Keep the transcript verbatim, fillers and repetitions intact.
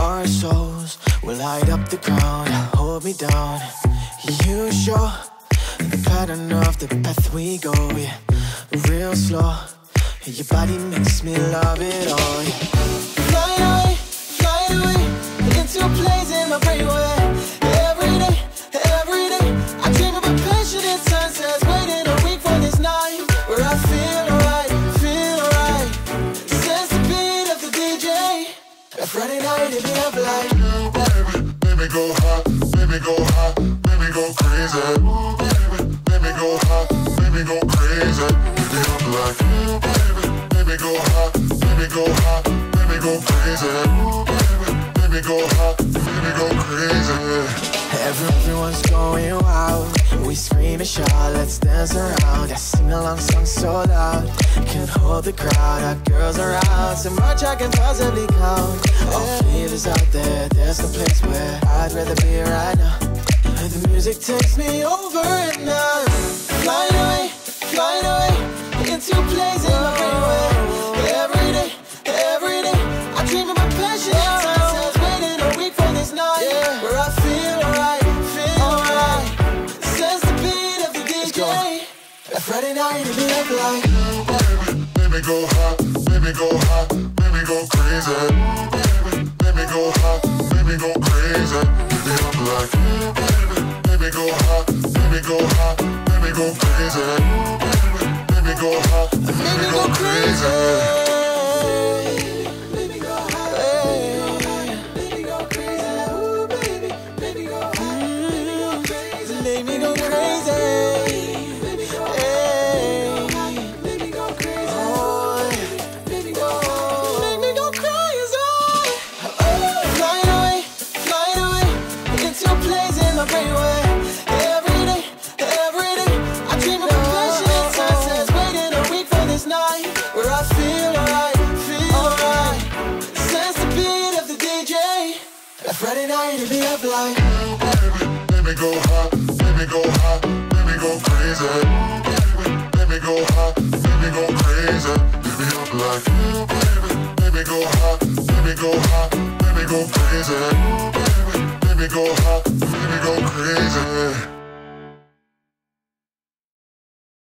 Our souls will light up the ground, hold me down. You show the pattern of the path we go, yeah. Real slow, your body makes me love it all, yeah. Fly away, fly away into a place in my brainwave. Every day, every day, I dream of a passionate sunsets, waiting a week for this night where I feel alright, feel alright. Sense the beat of the D J. A Friday night, it be up like you, baby. Baby go hot, baby go hot, baby go crazy. Baby, baby go hot, baby go crazy. Baby up like you, baby. Baby go hot, baby go hot, baby go crazy. Baby, baby go hot, baby go crazy. Everyone's going wild. We scream and shout, let's dance around. I sing along songs so loud, can't hold the crowd. Our girls around, so much I can possibly count. All feelers out there, there's no place where I'd rather be right now. The music takes me over and now. Flying away, flying away into a place in my brainwave. Every day, every day, I dream of my passion. Sunsets waiting a week for this night, yeah, where I feel alright, feel alright. Sense the beat of the D J. A Friday night, it be up like you, baby. Baby go hot, baby go hot, baby go crazy. Baby, baby go hot, baby go crazy. Baby up like you, baby. Baby go hot, baby go hot, baby go crazy. Baby, baby go hot, baby go crazy. Friday night, it be up like you, baby. Baby go hot, baby go hot, baby go crazy. Baby, baby go hot, baby go crazy. Baby up like you, baby. Baby go hot, baby go hot, baby go crazy. Baby, baby go hot, baby go crazy.